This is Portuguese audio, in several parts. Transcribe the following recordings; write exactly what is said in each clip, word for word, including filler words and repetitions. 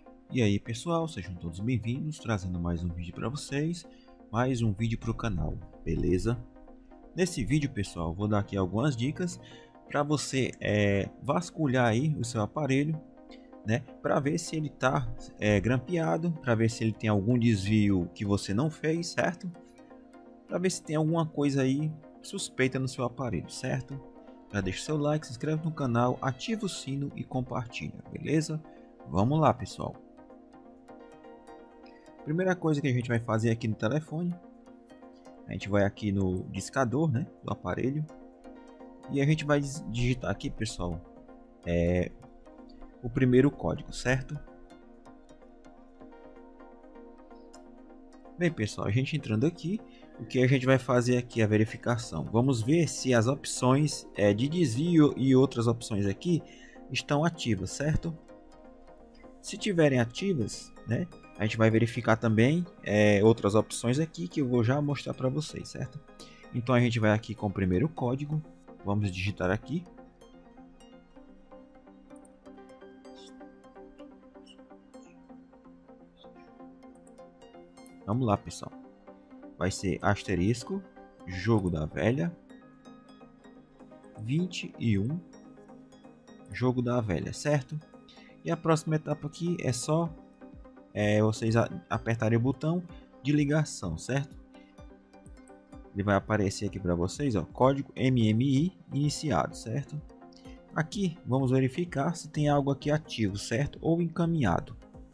E aí pessoal, sejam todos bem-vindos, trazendo mais um vídeo para vocês, mais um vídeo para o canal, beleza? Nesse vídeo pessoal, vou dar aqui algumas dicas para você é, vasculhar aí o seu aparelho, né? Para ver se ele está é, grampeado, para ver se ele tem algum desvio que você não fez, certo? Para ver se tem alguma coisa aí suspeita no seu aparelho, certo? Já deixa o seu like, se inscreve no canal, ativa o sino e compartilha, beleza? Vamos lá pessoal! Primeira coisa que a gente vai fazer aqui no telefone, a gente vai aqui no discador, né, do aparelho, e a gente vai digitar aqui, pessoal, é, o primeiro código, certo? Bem, pessoal, a gente entrando aqui, o que a gente vai fazer aqui é a verificação. Vamos ver se as opções é, de desvio e outras opções aqui estão ativas, certo? Se tiverem ativas, né, a gente vai verificar também é, outras opções aqui que eu vou já mostrar para vocês, certo? Então a gente vai aqui com o primeiro código, vamos digitar aqui. Vamos lá, pessoal. Vai ser asterisco, jogo da velha, vinte e um, jogo da velha, certo? E a próxima etapa aqui é só é, vocês apertarem o botão de ligação, certo? Ele vai aparecer aqui para vocês, ó, código M M I iniciado, certo? Aqui vamos verificar se tem algo aqui ativo, certo? Ou encaminhado.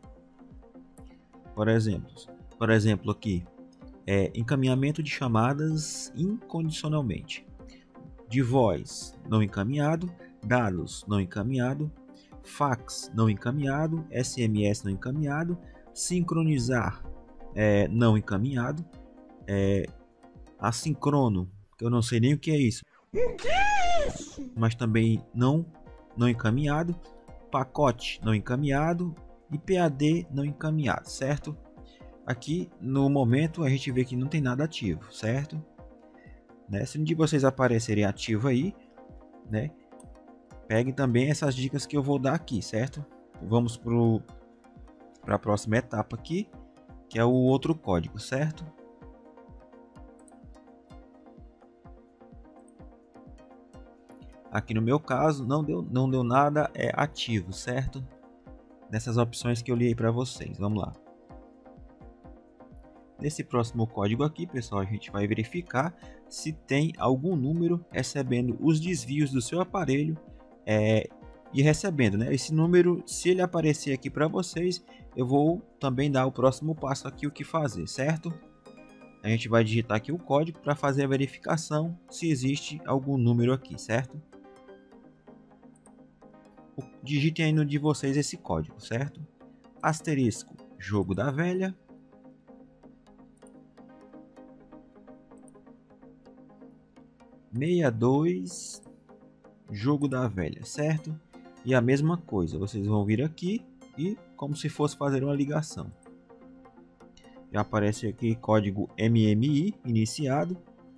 Por exemplo, por exemplo aqui é encaminhamento de chamadas incondicionalmente, de voz não encaminhado, dados não encaminhado, fax não encaminhado, S M S não encaminhado, sincronizar é, não encaminhado, é, assincrono, que eu não sei nem o que é isso, o que é isso? Mas também não não encaminhado, pacote não encaminhado e P A D não encaminhado, certo? Aqui no momento a gente vê que não tem nada ativo, certo? Né? Se um de vocês aparecerem ativo aí, né? Peguem também essas dicas que eu vou dar aqui, certo? Vamos para a próxima etapa aqui, que é o outro código, certo? Aqui no meu caso não deu, não deu nada é ativo, certo? Nessas opções que eu li aí para vocês, vamos lá. Nesse próximo código aqui, pessoal, a gente vai verificar se tem algum número recebendo os desvios do seu aparelho é, e recebendo, né? Esse número, se ele aparecer aqui para vocês, eu vou também dar o próximo passo aqui, o que fazer, certo? A gente vai digitar aqui o código para fazer a verificação se existe algum número aqui, certo? Digitem aí no de vocês esse código, certo? Asterisco, jogo da velha. sessenta e dois, jogo da velha, certo? E a mesma coisa, vocês vão vir aqui e como se fosse fazer uma ligação. Já aparece aqui código M M I iniciado.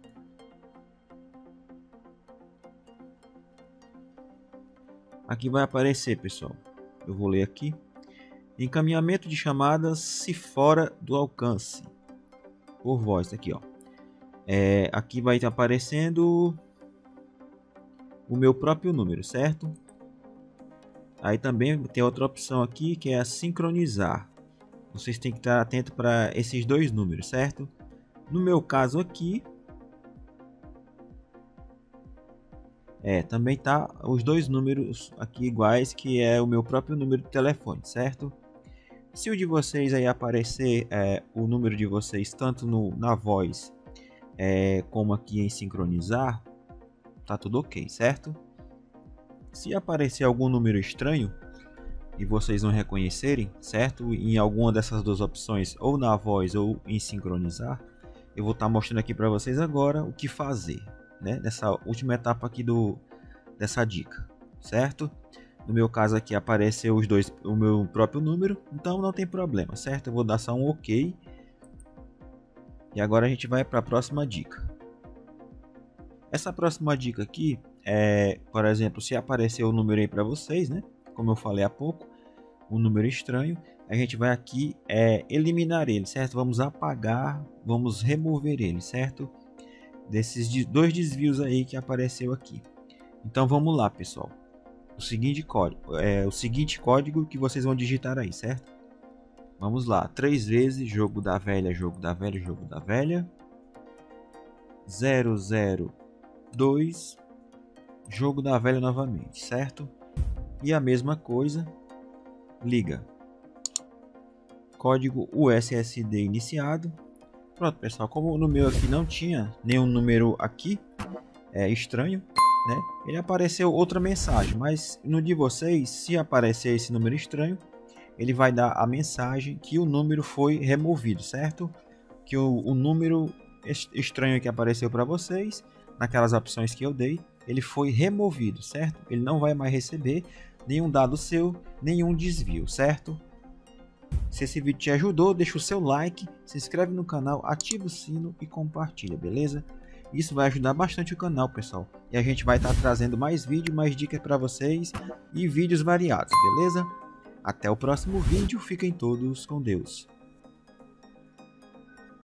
Aqui vai aparecer, pessoal. Eu vou ler aqui. Encaminhamento de chamadas se fora do alcance por voz, aqui, ó. É, aqui vai estar aparecendo o meu próprio número, certo? Aí também tem outra opção aqui que é a sincronizar. Vocês têm que estar atento para esses dois números, certo? No meu caso aqui, é também tá os dois números aqui iguais, que é o meu próprio número de telefone, certo? Se o de vocês aí aparecer é, o número de vocês tanto no, na voz é, como aqui em sincronizar, tá tudo ok, certo? Se aparecer algum número estranho e vocês não reconhecerem, certo? Em alguma dessas duas opções, ou na voz ou em sincronizar, eu vou estar tá mostrando aqui para vocês agora o que fazer, né? Nessa última etapa aqui do dessa dica, certo? No meu caso aqui apareceu os dois, o meu próprio número, então não tem problema, certo? Eu vou dar só um OK. E agora a gente vai para a próxima dica. Essa próxima dica aqui é, por exemplo, se aparecer o número aí para vocês, né? Como eu falei há pouco, um número estranho, a gente vai aqui é, eliminar ele, certo? Vamos apagar, vamos remover ele, certo? Desses dois desvios aí que apareceu aqui. Então vamos lá, pessoal. O seguinte código, é o seguinte código que vocês vão digitar aí, certo? Vamos lá, três vezes jogo da velha, jogo da velha, jogo da velha. zero zero dois jogo da velha novamente, certo? E a mesma coisa, liga. Código U S S D iniciado. Pronto, pessoal, como no meu aqui não tinha nenhum número aqui é estranho, né? Ele apareceu outra mensagem, mas no de vocês, se aparecer esse número estranho, ele vai dar a mensagem que o número foi removido, certo? Que o, o número estranho que apareceu para vocês, naquelas opções que eu dei, ele foi removido, certo? Ele não vai mais receber nenhum dado seu, nenhum desvio, certo? Se esse vídeo te ajudou, deixa o seu like, se inscreve no canal, ativa o sino e compartilha, beleza? Isso vai ajudar bastante o canal, pessoal. E a gente vai estar trazendo mais vídeos, mais dicas para vocês e vídeos variados, beleza? Até o próximo vídeo, fiquem todos com Deus.